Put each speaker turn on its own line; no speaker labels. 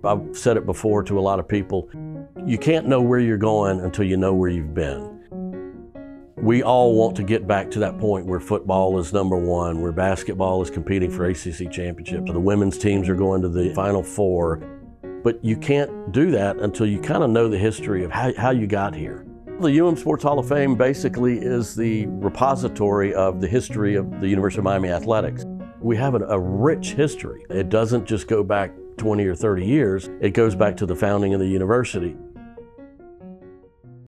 I've said it before to a lot of people, you can't know where you're going until you know where you've been. We all want to get back to that point where football is number one, where basketball is competing for ACC championships, the women's teams are going to the Final Four. But you can't do that until you kind of know the history of how you got here. The UM Sports Hall of Fame basically is the repository of the history of the University of Miami athletics. We have a rich history. It doesn't just go back 20 or 30 years, it goes back to the founding of the university.